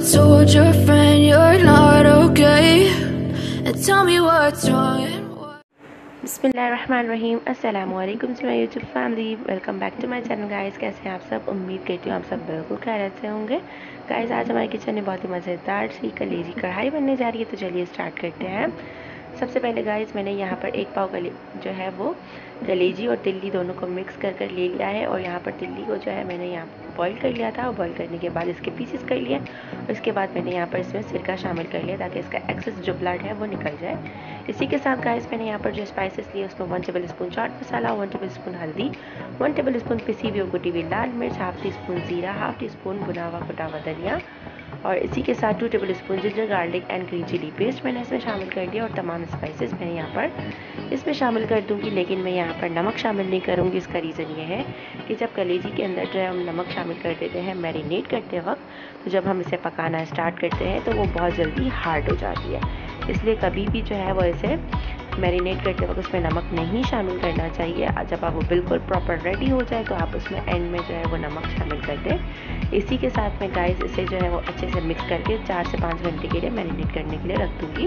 told your friend you're not okay, and tell me what's wrong and what. बिस्मिल्लाहिर्रहमानिर्रहीम अस्सलाम वालेकुम to my YouTube family. Welcome back to my channel guys. कैसे हैं आप सब? उम्मीद करती हूँ आप सब बिल्कुल खैरियत से होंगे। गाइस आज हमारे किचन में बहुत ही मज़ेदार सी कलेजी कढ़ाई बनने जा रही है, तो चलिए स्टार्ट करते हैं। सबसे पहले गाइस मैंने यहाँ पर एक पाव जो है वो कलेजी और तिल्ली दोनों को मिक्स कर कर ले लिया है। और यहाँ पर तिल्ली को जो है मैंने यहाँ बॉईल कर लिया था, और बॉईल करने के बाद इसके पीसेस कर लिए। और इसके बाद मैंने यहाँ पर इसमें सिरका शामिल कर लिया ताकि इसका एक्सेस जो ब्लड है वो निकल जाए। इसी के साथ गाइस मैंने यहाँ पर जो स्पाइसेस लिए उसमें 1 tablespoon chaat masala, 1 tablespoon हल्दी, 1 टेबल स्पून पिसी हुई और कुटी हुई लाल मिर्च, हाफ टी स्पून ज़ीरा, हाफ टी स्पून भुना हुआ कुटा हुआ धनिया, और इसी के साथ 2 tablespoon ginger garlic and green chilli paste मैंने इसमें शामिल कर दिया। और तमाम स्पाइसेस मैंने यहाँ पर इसमें शामिल कर दूँगी, लेकिन मैं यहाँ पर नमक शामिल नहीं करूँगी। इसका रीज़न ये है कि जब कलेजी के अंदर जो है हम नमक शामिल कर देते हैं मैरिनेट करते वक्त, तो जब हम इसे पकाना स्टार्ट करते हैं तो वो बहुत जल्दी हार्ड हो जाती है। इसलिए कभी भी जो है वो इसे मैरिनेट करते वक्त उसमें नमक नहीं शामिल करना चाहिए। जब आप वो बिल्कुल प्रॉपर रेडी हो जाए तो आप उसमें एंड में जो है वो नमक शामिल कर दें। इसी के साथ मैं गाइस इसे जो है वो अच्छे से मिक्स करके 4 से 5 घंटे के लिए मैरिनेट करने के लिए रख दूँगी।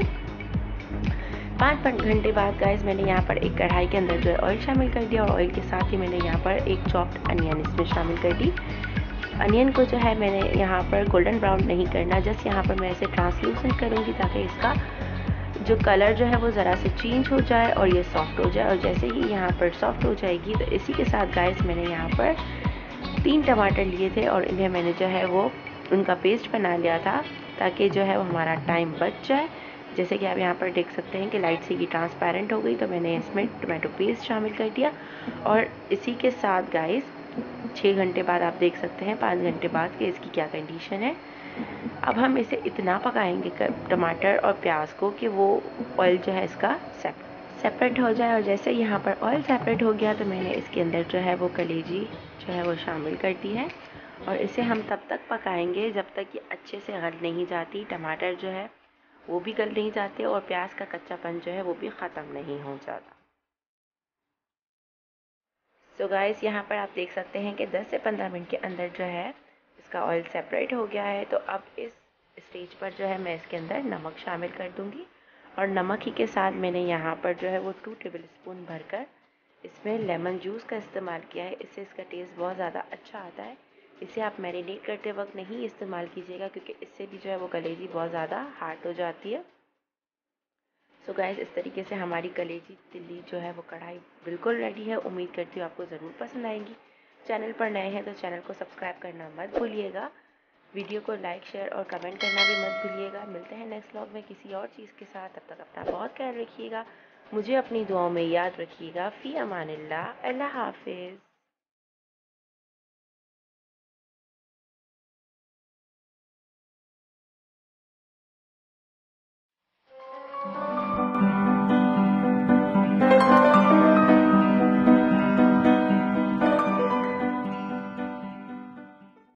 5 घंटे बाद गाइस मैंने यहाँ पर एक कढ़ाई के अंदर जो है ऑयल शामिल कर दिया, और ऑयल के साथ ही मैंने यहाँ पर एक चॉप्ड अनियन इसमें शामिल कर दी। अनियन को जो है मैंने यहाँ पर गोल्डन ब्राउन नहीं करना, जस्ट यहाँ पर मैं इसे ट्रांसलूसेंट करूँगी ताकि इसका जो कलर जो है वो ज़रा से चेंज हो जाए और ये सॉफ्ट हो जाए। और जैसे ही यहाँ पर सॉफ्ट हो जाएगी तो इसी के साथ गाइस मैंने यहाँ पर 3 टमाटर लिए थे, और इन्हें मैंने जो है वो उनका पेस्ट बना लिया था ताकि जो है वो हमारा टाइम बच जाए। जैसे कि आप यहाँ पर देख सकते हैं कि लाइट सी की ट्रांसपेरेंट हो गई, तो मैंने इसमें टोमेटो पेस्ट शामिल कर दिया। और इसी के साथ गाइस 6 घंटे बाद आप देख सकते हैं, 5 घंटे बाद कि इसकी क्या कंडीशन है। अब हम इसे इतना पकाएंगे टमाटर और प्याज को कि वो ऑयल जो है इसका सेपरेट हो जाए। और जैसे यहाँ पर ऑयल सेपरेट हो गया तो मैंने इसके अंदर जो है वो कलेजी जो है वो शामिल कर दी है। और इसे हम तब तक पकाएंगे जब तक ये अच्छे से गल नहीं जाती, टमाटर जो है वो भी गल नहीं जाते, और प्याज का कच्चापन जो है वो भी ख़त्म नहीं हो जाता। सो गाइस यहाँ पर आप देख सकते हैं कि 10 से 15 मिनट के अंदर जो है इसका ऑयल सेपरेट हो गया है। तो अब इस स्टेज पर जो है मैं इसके अंदर नमक शामिल कर दूंगी, और नमक ही के साथ मैंने यहाँ पर जो है वो 2 टेबल स्पून भरकर इसमें लेमन जूस का इस्तेमाल किया है। इससे इसका टेस्ट बहुत ज़्यादा अच्छा आता है। इसे आप मैरिनेट करते वक्त नहीं इस्तेमाल कीजिएगा, क्योंकि इससे भी जो है वो कलेजी बहुत ज़्यादा हार्ड हो जाती है। सो गाइस इस तरीके से हमारी कलेजी तिल्ली जो है वो कढ़ाई बिल्कुल रेडी है। उम्मीद करती हूँ आपको ज़रूर पसंद आएगी। चैनल पर नए हैं तो चैनल को सब्सक्राइब करना मत भूलिएगा। वीडियो को लाइक शेयर और कमेंट करना भी मत भूलिएगा। मिलते हैं नेक्स्ट व्लॉग में किसी और चीज़ के साथ। तब तक अपना बहुत ख्याल रखिएगा, मुझे अपनी दुआओं में याद रखिएगा। फ़ी अमानिल्लाह, अल्लाह हाफिज़।